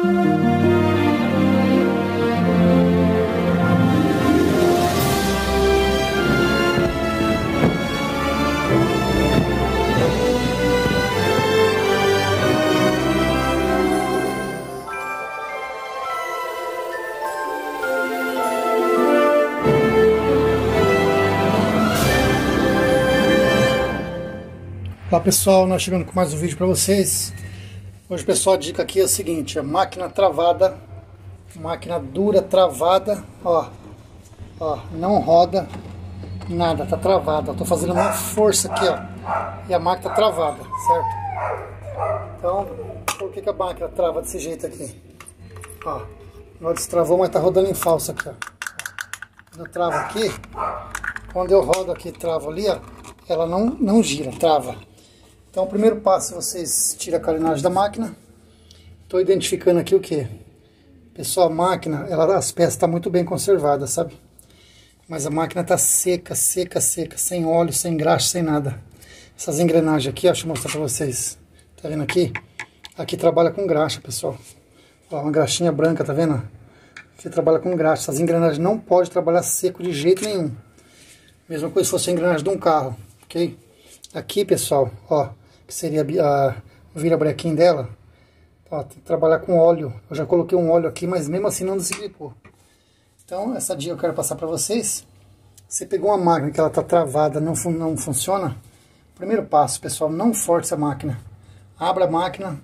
Olá pessoal, nós chegando com mais um vídeo para vocês. Hoje pessoal, a dica aqui é o seguinte: a máquina travada, máquina dura, travada, ó, não roda nada, tá travada. Eu tô fazendo uma força aqui, ó, e a máquina tá travada, certo? Então, por que a máquina trava desse jeito aqui? Ó, não destravou, mas tá rodando em falso aqui, ó. Quando eu travo aqui, quando eu rodo aqui, travo ali, ó, ela não gira, trava. Então, o primeiro passo, vocês tiram a carenagem da máquina. Estou identificando aqui o que? Pessoal, a máquina, as peças estão muito bem conservadas, sabe? Mas a máquina está seca, seca, seca, sem óleo, sem graxa, sem nada. Essas engrenagens aqui, ó, deixa eu mostrar para vocês. Tá vendo aqui? Aqui trabalha com graxa, pessoal. Ó, uma graxinha branca, tá vendo? Aqui trabalha com graxa. Essas engrenagens não podem trabalhar seco de jeito nenhum. Mesma coisa se fosse a engrenagem de um carro, ok? Aqui, pessoal, ó, que seria o virabrequim dela, ó, tem que trabalhar com óleo. Eu já coloquei um óleo aqui, mas mesmo assim não desequilibrou. Então, essa dica eu quero passar para vocês. Você pegou uma máquina que ela tá travada, não funciona. Primeiro passo, pessoal, não force a máquina. Abra a máquina,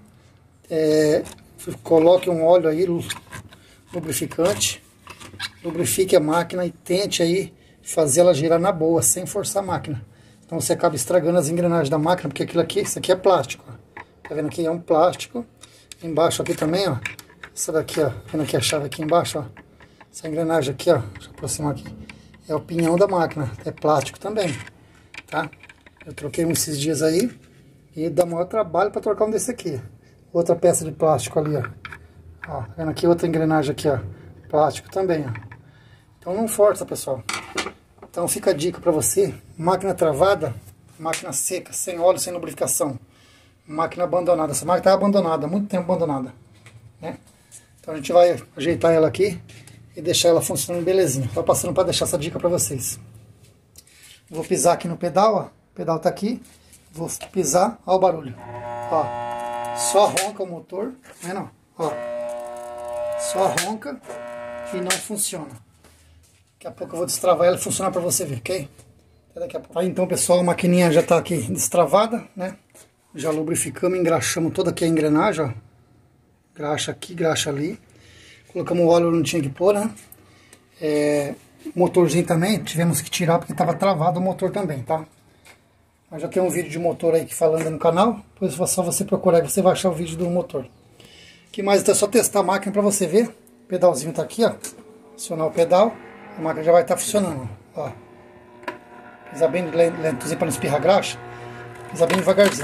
coloque um óleo aí, lubrificante, lubrifique a máquina e tente aí fazer ela girar na boa, sem forçar a máquina. Então você acaba estragando as engrenagens da máquina, porque aquilo aqui, isso aqui é plástico, ó. Tá vendo aqui? É um plástico. Embaixo aqui também, ó. Essa daqui, ó. Vendo aqui a chave aqui embaixo, ó. Essa engrenagem aqui, ó. Deixa eu aproximar aqui. É o pinhão da máquina. É plástico também, tá? Eu troquei um esses dias aí. E dá maior trabalho para trocar um desse aqui. Outra peça de plástico ali, ó. Ó, tá vendo aqui? Outra engrenagem aqui, ó. Plástico também, ó. Então não força, pessoal. Então fica a dica para você: máquina travada, máquina seca, sem óleo, sem lubrificação, máquina abandonada. Essa máquina está abandonada, há muito tempo abandonada, né? Então a gente vai ajeitar ela aqui e deixar ela funcionando belezinha. Só passando para deixar essa dica para vocês. Vou pisar aqui no pedal, ó. O pedal está aqui. Vou pisar, ó o barulho. Ó, só ronca o motor, tá vendo? Ó, só ronca e não funciona. Daqui a pouco eu vou destravar ela e funcionar para você ver, ok? Até daqui a pouco. Aí então, pessoal, a maquininha já está aqui destravada, né? Já lubrificamos, engraxamos toda aqui a engrenagem, ó. Graxa aqui, graxa ali. Colocamos o óleo, não tinha que pôr, né? Motorzinho também, tivemos que tirar porque estava travado o motor também, tá? Mas já tem um vídeo de motor aí que falando no canal. Depois é só você procurar e você vai achar o vídeo do motor. Que mais? Então é só testar a máquina para você ver. O pedalzinho tá aqui, ó. Acionar o pedal. A máquina já vai estar funcionando, ó. Pisar bem lentozinho para não espirrar graxa. Pisar bem devagarzinho.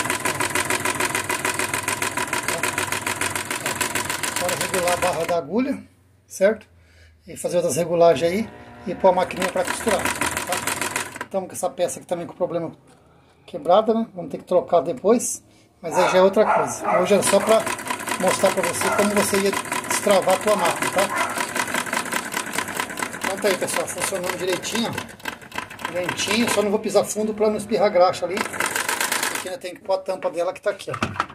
Agora regular a barra da agulha, certo? E fazer outras regulagens aí e pôr a maquininha para costurar, tá? Estamos com essa peça aqui também com problema quebrada, né? Vamos ter que trocar depois, mas aí já é outra coisa. Hoje é só para mostrar para você como você ia destravar a tua máquina, tá? Tá aí, pessoal, funcionando direitinho, lentinho, só não vou pisar fundo para não espirrar graxa ali, porque ainda tem que pôr a tampa dela que tá aqui,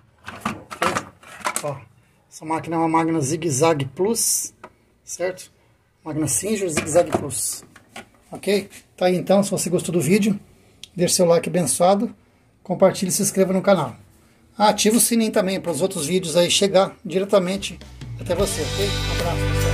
ó. Essa máquina é uma máquina Zig Zag Plus, certo? Máquina Singer Zig Zag Plus, ok? Tá aí então, se você gostou do vídeo, deixe seu like abençoado, compartilhe e se inscreva no canal. Ativa o sininho também para os outros vídeos aí chegar diretamente até você, ok? Um abraço.